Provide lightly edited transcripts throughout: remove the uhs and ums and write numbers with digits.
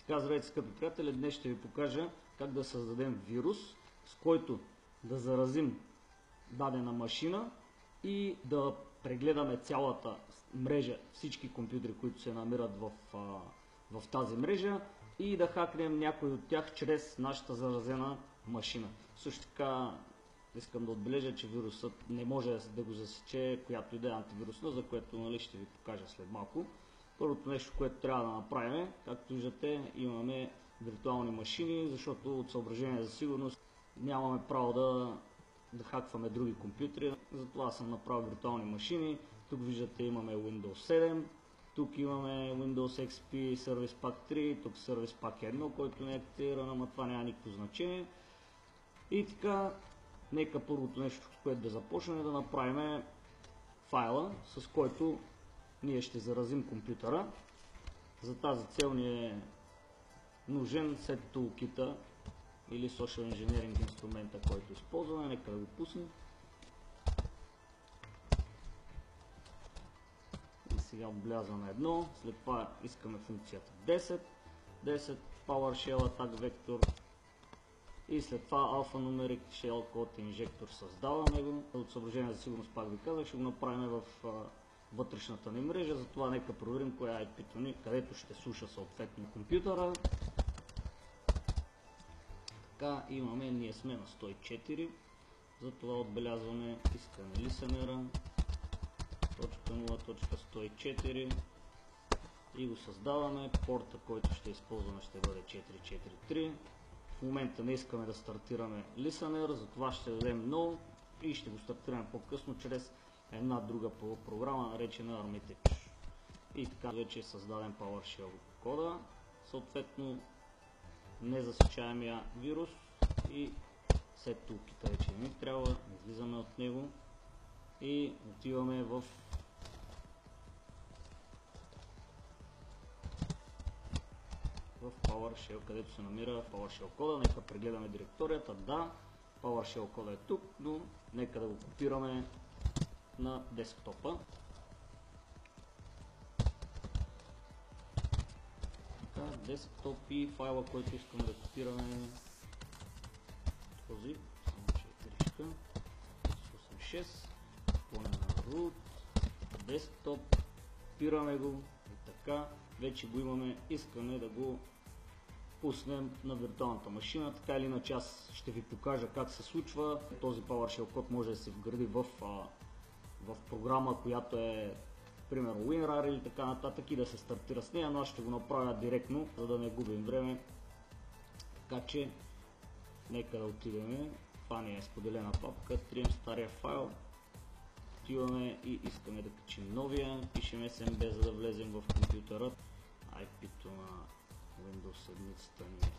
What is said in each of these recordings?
Така, здравейте, скъпи приятели, днес ще ви покажа как да създадем вирус, с който да заразим дадена машина и да прегледаме цялата мрежа, всички компютри, които се намират в тази мрежа и да хакнем някой от тях чрез нашата заразена машина. Също така искам да отбележа, че вирусът не може да го засече която и да е антивирусна, за което ще ви покажа след малко. Първото нещо, което трябва да направим, както виждате, имаме виртуални машини, защото от съображение за сигурност нямаме право да хакваме други компютри. Затова съм направил виртуални машини. Тук виждате, имаме Windows 7, тук имаме Windows XP Service Pack 3, тук Service Pack 1, който не е активиран, ама това няма никакво значение. И така, нека първото нещо, с което да започнем, да направим файла, с който ние ще заразим компютъра. За тази цел ни е нужен Set Toolkit или Social Engineering инструмента, който използваме. Нека да го пуснем. И сега отбелязваме едно. След това искаме функцията 10 PowerShell Attack Vector и след това Alphanumeric Shell Code Injector. Създаваме го. От съображение за сигурност, пак ви казах, ще го направим в вътрешната ни мрежа, затова нека проверим коя е IP-то ни, където ще слуша съответно компютъра. Така, имаме, ние сме на 104, затова отбелязваме искане listener .0.104 и го създаваме. Порта, който ще използваме, ще бъде 443. В момента не искаме да стартираме listener, затова ще дадем no и ще го стартираме по-късно чрез една друга програма, наречена Armitage. И така вече е създаден PowerShell кода, съответно незасечаемия вирус и Set Toolkit вече не трябва, излизаме от него и отиваме в PowerShell, където се намира PowerShell кода. Нека прегледаме директорията. Да, PowerShell кода е тук, но нека да го копираме на десктопа. Така, десктоп и файла, който искаме да копираме, този, само 4 86, поне на root, десктоп, копираме го и така, вече го имаме, искаме да го пуснем на виртуалната машина. Така или иначе аз ще ви покажа как се случва. Този PowerShell код може да се вгради в програма, която е примерно WinRAR или така нататък и да се стартира с нея, но аз ще го направя директно, за да не губим време. Така че нека да отидем. Това ни е споделена папка, трием стария файл, отиваме и искаме да качим новия, пишем SMB, за да влезем в компютъра. IP-то на Windows 7 ни е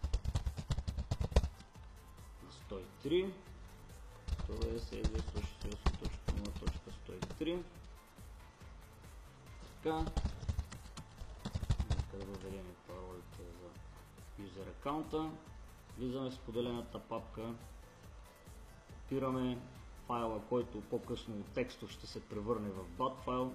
на 103. Това е 72.168.0.103. Така, нека да въведем паролите за юзер аккаунта. Влизаме в споделената папка, копираме файла, който по-късно от текстов ще се превърне в BAT файл,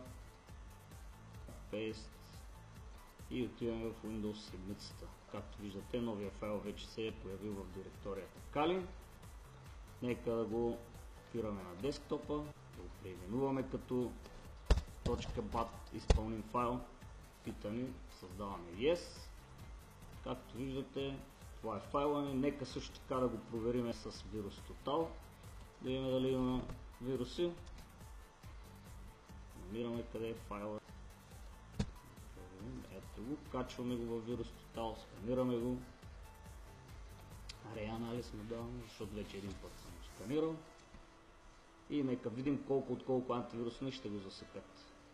paste и отиваме в Windows 7. Както виждате, новия файл вече се е появил в директорията Kali. Нека да го копираме на десктопа, да го преименуваме като .bat, изпълним файл, питани, създаваме yes. Както виждате, това е файла ни. Нека също така да го проверим с Virus Total, да видим дали има вируси. Намираме къде е файла. Ето го, качваме го в Virus Total, сканираме го. Реанализ му даваме, защото вече един път съм го сканирал. И нека видим колко от колко антивирусни ще го засекат.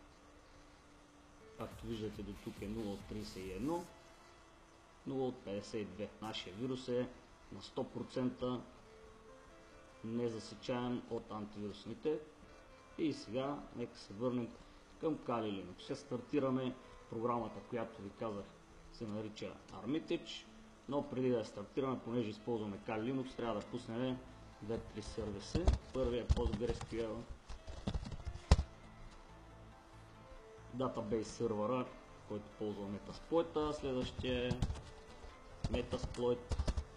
Както виждате, до тук е 0 от 31, 0 от 52. Нашия вирус е на 100% незасечаем от антивирусните. И сега нека се върнем към Kali Linux. Ще стартираме програмата, която ви казах, се нарича Armitage. Но преди да я стартираме, понеже използваме Kali Linux, трябва да пуснем Web3 сервиси. Първият е PostgreSQL Database сервера, който ползва Metasploit. Следващия е Metasploit.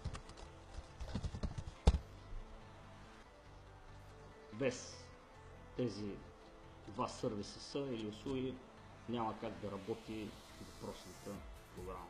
Без тези два сервиса или услуги няма как да работи въпросната програма.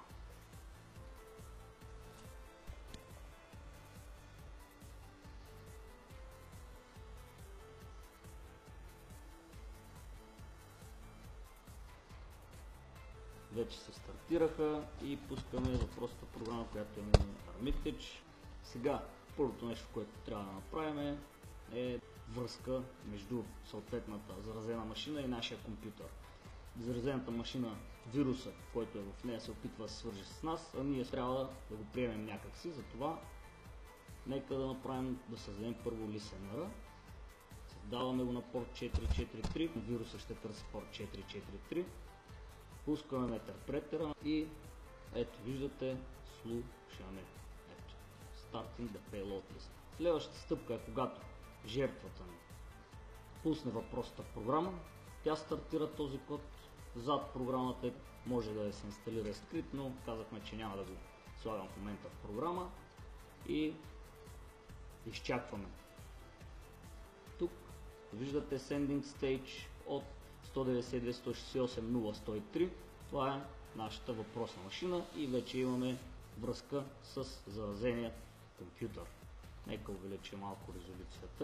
Вече се стартираха и пускаме въпросната програма, която е Armitage. Сега, първото нещо, което трябва да направим е връзка между съответната заразена машина и нашия компютър. Заразената машина, вируса, който е в нея, се опитва да се свърже с нас, а ние трябва да го приемем някакси, затова нека да направим, да създадем първо listener. Създаваме го на порт 443, вируса ще търси порт 443. Пускаме метърпретера и ето виждате, слушаме. Ето, starting the payload list. Следващата стъпка е когато жертвата ни пусне въпросната програма, тя стартира този код. Зад програмата може да се инсталира скрипт, но казахме, че няма да го слагам в момента в програма и изчакваме. Тук виждате sending stage от 192.168.0.103. Това е нашата въпросна машина и вече имаме връзка с заразения компютър. Нека увеличим малко резолюцията.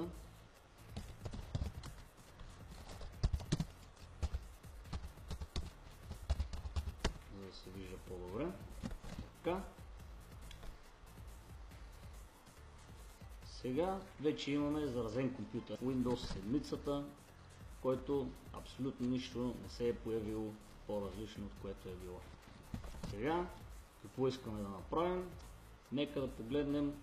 За да се вижда по-добре. Така. Сега вече имаме заразен компютър. Windows 7, който абсолютно нищо не се е появило по-различно от което е било. Сега, какво искаме да направим? Нека да погледнем,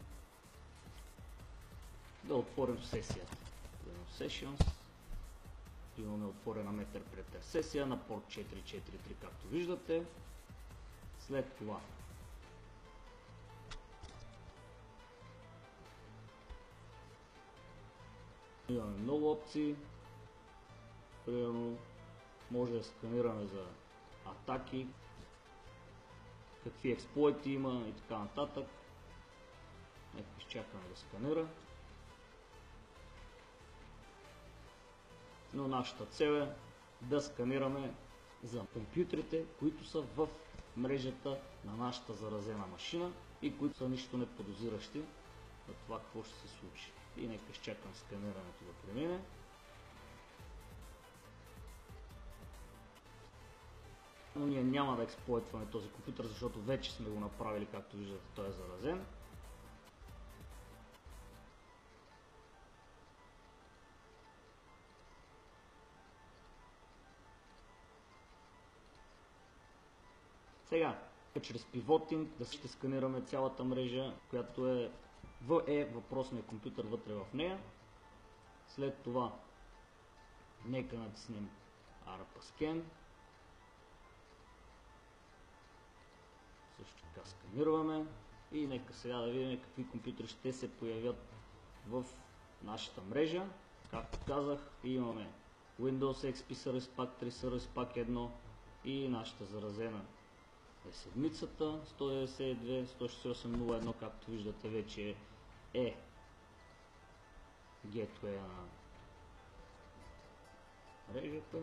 да отворим сесията. Sessions. Имаме отворена метърпретер сесия на порт 443, както виждате. След това имаме много опции. Примерно може да сканираме за атаки, какви експлойти има и така нататък. Нека изчакаме да сканира. Но нашата цел е да сканираме за компютрите, които са в мрежата на нашата заразена машина и които са нищо не подозиращи за това какво ще се случи. И нека изчакам сканирането да премине. Но ние няма да експлойтваме този компютър, защото вече сме го направили, както виждате, той е заразен. Сега, чрез пивотинг да ще сканираме цялата мрежа, която е въпросният компютър вътре в нея. След това нека натиснем ARPA-Scan. Също така сканираме и нека сега да видим какви компютри ще се появят в нашата мрежа. Както казах, имаме Windows XP Service Pack 3, Service Pack 1 и нашата заразена е седмицата 192.168.0.1, както виждате вече е гейтвея на мрежата.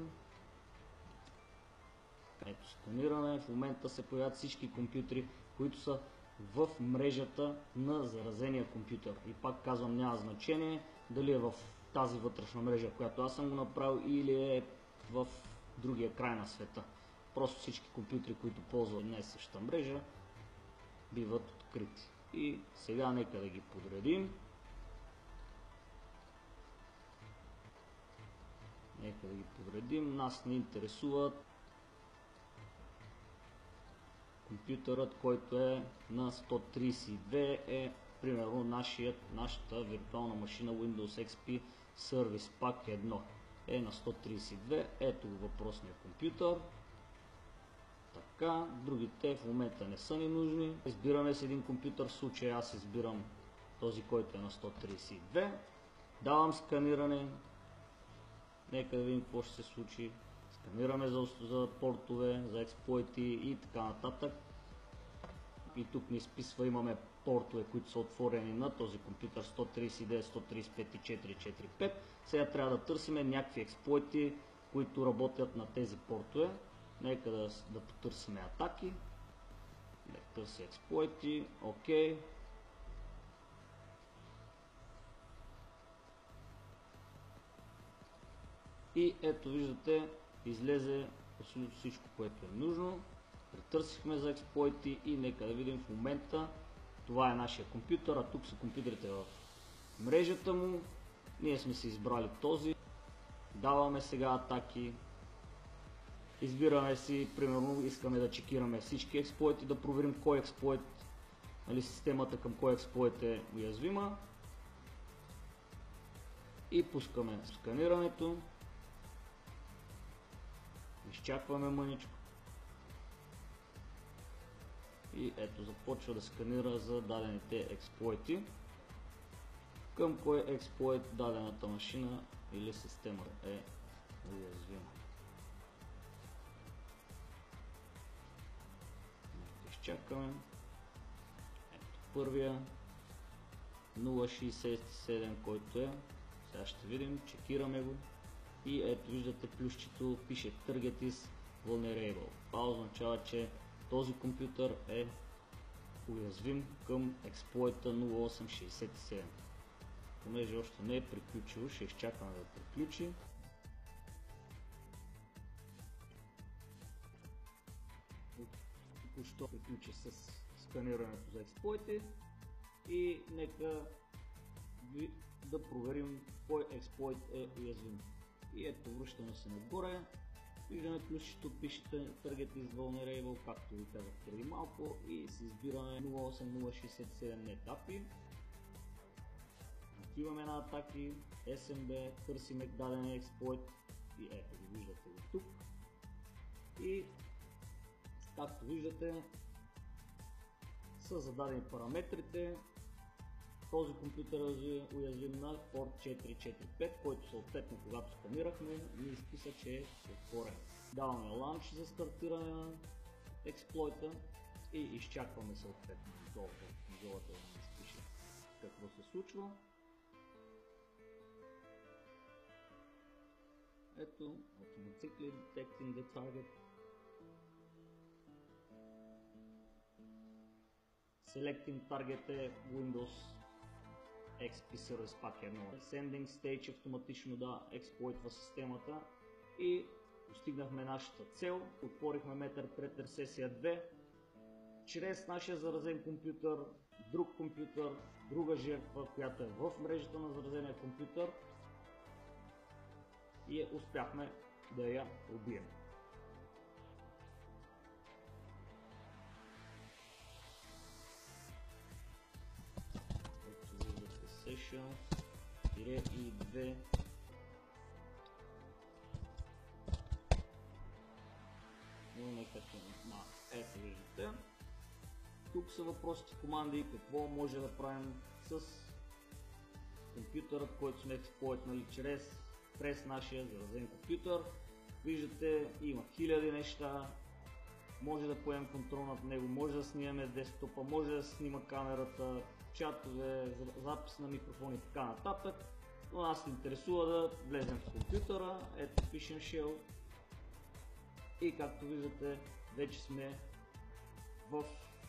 Ето сканираме, в момента се появят всички компютри, които са в мрежата на заразения компютър. И пак казвам, няма значение дали е в тази вътрешна мрежа, която аз съм го направил, или е в другия край на света. Просто всички компютри, които ползват една и съща мрежа, биват открити. И сега нека да ги подредим. Нас не интересуват компютърът, който е на 132, е примерно нашата виртуална машина Windows XP Service Pack 1 е на 132. Ето го въпросния компютър. Така, другите в момента не са ни нужни. Избираме с един компютър, в случая аз избирам този, който е на 132. Давам сканиране. Нека да видим какво ще се случи. сканираме за портове, за експлойти и така нататък. И тук ни изписва, имаме портове, които са отворени на този компютър 139, 135 и 445. Сега трябва да търсим някакви експлойти, които работят на тези портове. Нека да потърсим атаки. Нека търси експлойти. Окей. И ето виждате, излезе абсолютно всичко, което е нужно. Претърсихме за експлойти и нека да видим в момента. Това е нашия компютър, а тук са компютрите в мрежата му. Ние сме си избрали този. Даваме сега атаки. Избираме си, примерно искаме да чекираме всички експлойти, да проверим кой експлойт, нали, системата към кой експлойт е уязвима. И пускаме сканирането. Изчакваме мъничко. И ето започва да сканира за дадените експлойти. Към кой експлойт дадената машина или система е уязвима. Изчакаме. Ето първия 0.67, който е. Сега ще видим, чекираме го. И ето виждате плюсчето, пише Target is vulnerable. Това означава, че този компютър е уязвим към експлойта 0867. Понеже още не е приключил, ще изчакаме да приключи. Току-що приключи с сканирането за експлойти и нека да проверим кой експлойт е уязвим. И ето връщаме се нагоре. Виждаме плюсчето, пишете Target is vulnerable, както ви казах преди малко, и си избираме 08067 етапи. Отиваме на атаки, SMB, търсиме даден експлойт и ето го виждате го тук. И както виждате са зададени параметрите. Този компютър е уязвим на порт 445, който съответно когато сканирахме ни изписа, че е отворен. Даваме лаунч за стартиране на експлойта и изчакваме съответно долата да ни изпише какво се случва. Ето, automatically detecting the target. Selecting target е Windows XP Service Pack 1. Sending Stage автоматично да експлойтва системата и достигнахме нашата цел. Отворихме MetaPreter сесия 2. Чрез нашия заразен компютър, друг компютър, друга жертва, която е в мрежата на заразения компютър и успяхме да я убием. Session и 2. Ето виждате. Тук са въпросите, команди, какво може да правим с компютъра, който сме експлойтнали през нашия заразен компютър. Виждате, има хиляди неща. Може да поемем контрол над него, може да снимаме десктопа, може да снима камерата, чатове, запис на микрофони и така нататък. Но нас ни интересува да влезем в компютъра. Ето пишем Shell. И както виждате, вече сме в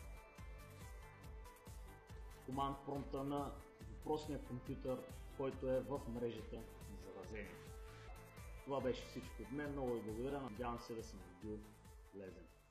команд промпта на въпросния компютър, който е в мрежата на заразение. Това беше всичко от мен. Много ви благодаря. Надявам се да съм бил полезен.